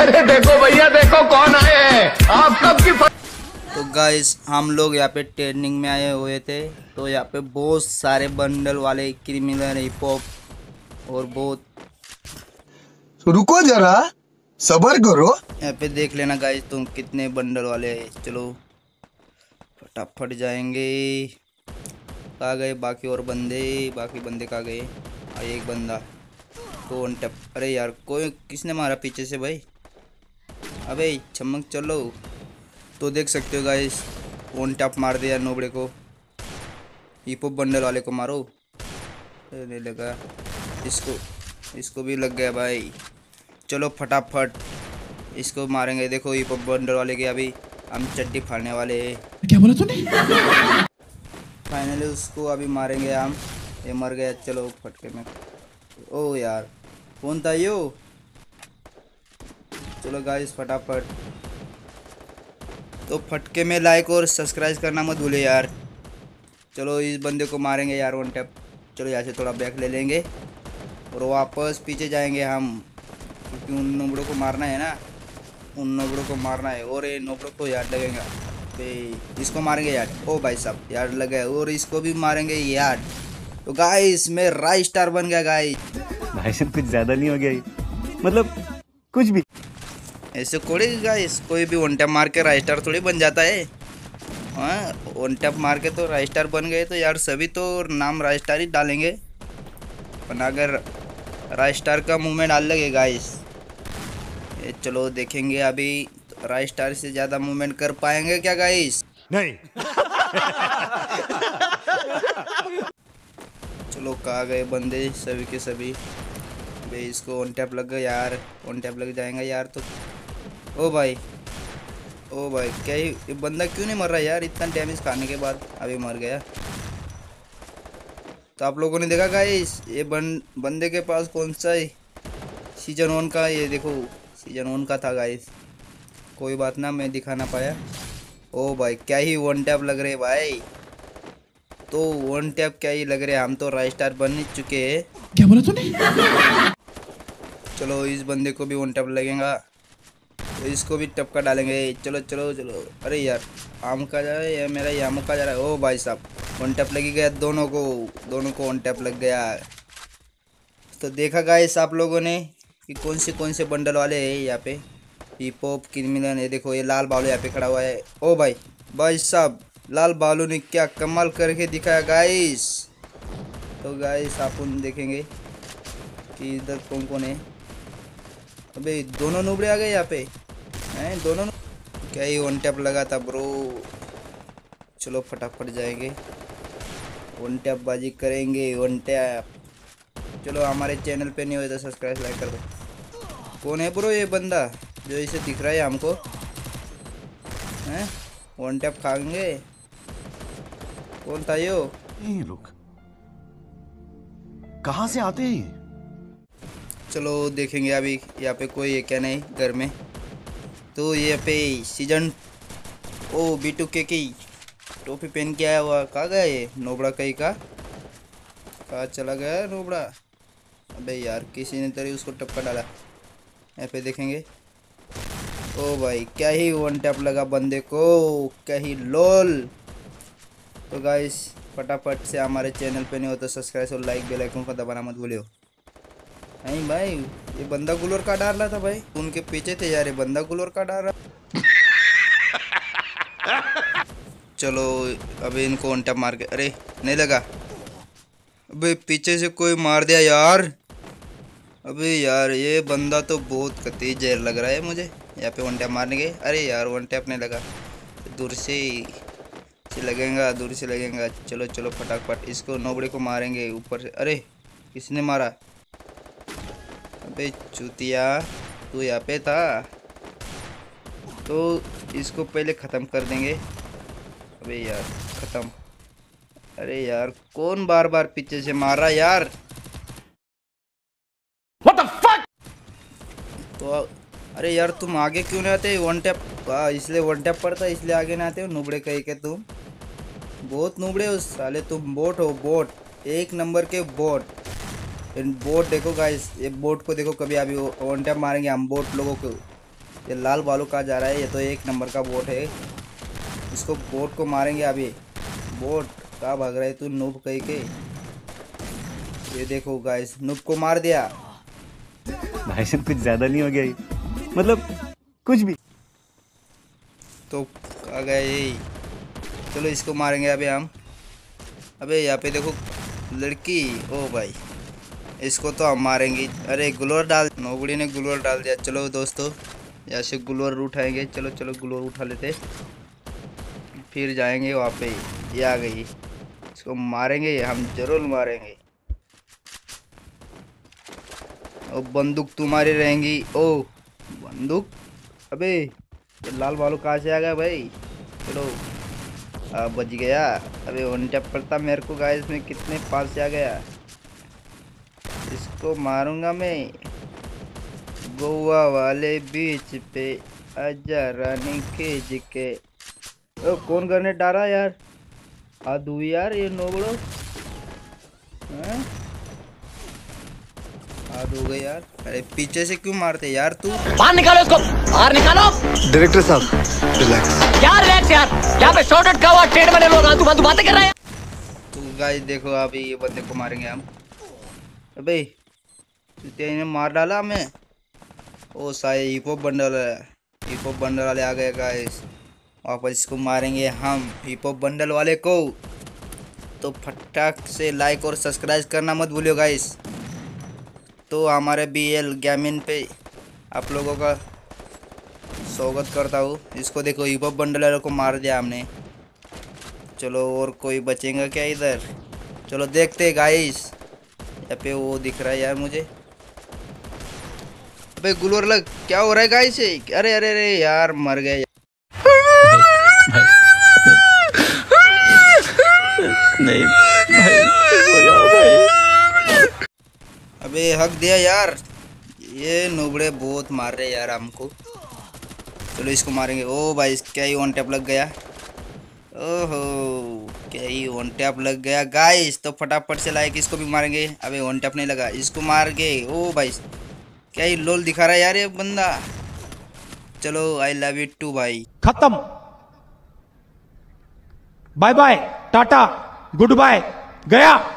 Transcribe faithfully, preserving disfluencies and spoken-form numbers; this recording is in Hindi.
अरे देखो भैया देखो कौन आए हैं आप कब की। तो गाइस हम लोग यहाँ पे ट्रेनिंग में आए हुए थे, तो यहाँ पे बहुत सारे बंडल वाले क्रिमिनल हिप हॉप और बहुत रुको जरा सबर करो। यहाँ पे देख लेना गाइस तुम कितने बंडल वाले हैं। चलो फटाफट जाएंगे। कहाँ गए बाकी और बंदे? बाकी बंदे कहाँ गए? आ एक बंदा तो वन टैप। अरे यार कोई किसने मारा पीछे से भाई? अबे चमक चलो। तो देख सकते हो गाइस वन टैप मार दिया नोबड़े को। हिप हॉप बंडल वाले को मारो। नहीं लगा इसको, इसको भी लग गया भाई। चलो फटाफट इसको मारेंगे। देखो हिप हॉप बंडल वाले के अभी हम चड्डी फाड़ने वाले हैं। क्या बोला तूने? फाइनली उसको अभी मारेंगे हम। ये मर गया। चलो फटके में। ओ यार कौन था यो? चलो गाइस फटाफट। तो फटके में लाइक और सब्सक्राइब करना मत भूले यार। चलो इस बंदे को मारेंगे यार वन टैप। चलो यहाँ से थोड़ा बैक ले लेंगे और वापस पीछे जाएंगे हम, क्योंकि उन नोबड़ों को मारना है ना। उन नोबड़ों को मारना है और ये नोबड़ों को याद लगेगा। इसको मारेंगे यार। ओ भाई साहब यार लगा है। और इसको भी मारेंगे यार। तो गाइस मैं राइट स्टार बन गया गाइस। भाई साहब कुछ ज्यादा नहीं हो गया ये? मतलब कुछ भी ऐसे कोड़ी गाइस कोई भी वन टैप मार के राइट स्टार थोड़ी बन जाता है। हाँ वन टैप मार के तो राइट स्टार बन गए तो यार सभी तो नाम राइट स्टार ही डालेंगे। पर अगर राइट स्टार का मूवमेंट अलग है गाइस। ये चलो देखेंगे अभी राइट स्टार से ज़्यादा मूवमेंट कर पाएंगे क्या गाइस? नहीं। चलो कहाँ गए बंदे सभी के सभी? भाई इसको वन टैप लग गया यार। वन टैप लग जाएगा यार तो। ओ भाई ओ भाई क्या ही ये बंदा क्यों नहीं मर रहा यार? इतना डैमेज खाने के बाद अभी मर गया। तो आप लोगों ने देखा गाइस ये बन, बंदे के पास कौन सा है सीजन वन का? ये देखो सीजन वन का था गाइस। कोई बात ना मैं दिखा ना पाया। ओ भाई क्या ही वन टैप लग रहे भाई। तो वन टैप क्या ही लग रहे। हम तो राइट स्टार बन चुके हैं। क्या बोला तूने? चलो इस बंदे को भी वन टैप लगेगा तो इसको भी टपका डालेंगे। चलो चलो चलो। अरे यार आम का जा रहा है या मेरा यामो का जा रहा है? ओ भाई साहब वन टैप लगी गया दोनों को। दोनों को वन टैप लग गया। तो देखा गाइस आप लोगों ने कि कौन से कौन से बंडल वाले हैं यहाँ पे हिप हॉप क्रिमिनल। ये देखो ये लाल बालू यहाँ पे खड़ा हुआ है। ओ भाई भाई साहब लाल बालू ने क्या कमाल करके दिखाया गाइस। तो गाइस आप उन देखेंगे कि इधर कौन कौन है। अबे दोनों नूबड़े आ गए यहाँ पे हैं दोनों। क्या ही वन टैप लगा था ब्रो। चलो फटाफट जाएंगे वन टैप बाजी करेंगे वन टैप। चलो हमारे चैनल पे नहीं हुए तो सब्सक्राइब लाइक कर दो। कौन है ब्रो ये बंदा जो इसे दिख रहा है हमको? हैं वन टैप खाएंगे? कौन था यो? ये लोग कहाँ से आते हैं? चलो देखेंगे अभी यहाँ पे कोई है क्या नहीं घर में। तो ये पे सीजन ओ बी टू के की टोपी पहन के आया हुआ। कहाँ गया ये नोबड़ा? कहीं का कहाँ चला गया नोबड़ा? अबे यार किसी ने तरी उसको टपका डाला। यहाँ पे देखेंगे। ओ भाई क्या ही वन टैप लगा बंदे को। क्या ही लोल। तो गाइस फटाफट से हमारे चैनल पे नहीं हो तो सब्सक्राइब और लाइक बेल आइकन को दबाना मत भूलियो। नहीं भाई ये बंदा गुलोर का डाल रहा था भाई। उनके पीछे थे यार। ये बंदा गुलोर का डाल रहा। चलो अभी इनको वन टैप मार के। अरे नहीं लगा। अबे पीछे से कोई मार दिया यार। अबे यार ये बंदा तो बहुत कतई जहर लग रहा है मुझे। यहाँ पे वन टैप मारने के। अरे यार वन टैप नहीं लगा। दूर से से लगेगा दूर से लगेगा। चलो चलो फटाफट इसको नोबड़े को मारेंगे ऊपर से। अरे किसने मारा? अबे चूतिया तू यहाँ पे था तो इसको पहले ख़त्म कर देंगे। अबे यार ख़त्म। अरे यार कौन बार बार पीछे से मार रहा यार? What the fuck? तो अरे यार तुम आगे क्यों नहीं आते? वन टैप इसलिए वन टैप पड़ता है इसलिए आगे नहीं आते हो। नुबड़े कहीं के तुम बहुत नुबड़े हो साले। तुम बोट हो बोट। एक नंबर के बोट। बोट देखो गाइस ये बोट को देखो। कभी अभी वन टैप मारेंगे हम बोट लोगों को। ये लाल बालू कहाँ जा रहा है? ये तो एक नंबर का बोट है। इसको बोट को मारेंगे अभी। बोट कहाँ भाग रहा है तू नूब कहीं के? ये देखो गाइस, नूब को मार दिया। भाई साहब कुछ ज्यादा नहीं हो गया ये? मतलब कुछ भी। तो आ गया यही। चलो इसको मारेंगे अभी हम। अबे यहाँ पे देखो लड़की। ओ भाई, इसको तो हम मारेंगे। अरे ग्लोर डाल, नोबड़ी ने ग्लोर डाल दिया। चलो दोस्तों यहाँ से ग्लोर उठाएंगे। चलो चलो ग्लोर उठा लेते, फिर जाएंगे वहाँ पे। ये आ गई, इसको मारेंगे हम, जरूर मारेंगे। और बंदूक तुम्हारी रहेंगी। ओ बंदूक, अबे ये लाल बालू कहाँ से आ गया भाई? चलो आ, बच गया। अबे वन टैप पड़ता मेरे को गाइस में, कितने पास से आ गया। इसको मारूंगा मैं। गोवा वाले बीच पे आजा रानी खेज के। ओ कौन करने डारा यार? आ दू यार ये नोबड़ो हैं? हाथ हो गए यार। अरे पीछे से क्यों मारते यार तू? बाहर निकालो इसको, बाहर निकालो। डायरेक्टर साहब रिलैक्स। यार रिलैक्स यार, यहाँ पे शॉर्टकट का हुआ ट्रेड बने लोग तू तू बातें कर रहा है। तो गाइस देखो अभी ये बंदे को मारेंगे हम। अबे तेने मार डाला हमें। ओ सारे हिप हॉप बंडल है, हिप हॉप बंडल वाले आ गए गाइस। वापस इसको मारेंगे हम, हिप हॉप बंडल वाले को। तो फटाक से लाइक और सब्सक्राइब करना मत भूलियो गाइस। तो हमारे बी एल गेमिंग पे आप लोगों का स्वागत करता हूँ। इसको देखो हिप हॉप बंडल वाले को मार दिया हमने। चलो और कोई बचेगा क्या इधर? चलो देखते गाइस। यहाँ पे वो दिख रहा है यार मुझे। अबे गुलोर लग, क्या हो रहा है गाइस? अरे अरे अरे यार मर गए। नहीं भाई, हो जाओ भाई। अबे हक दिया यार, ये नुबड़े बहुत मार रहे यार हमको। चलो इसको मारेंगे। ओ भाई क्या ही वन टैप लग गया। ओहो क्या ही वन टैप लग गया गाइस। तो फटाफट से लाइक, इसको भी मारेंगे। अबे वन टैप नहीं लगा, इसको मार के। ओ भाई क्या ही लोल दिखा रहा है यार ये बंदा। चलो आई लव यू टू भाई। खत्म, bye bye, tata, goodbye, गया।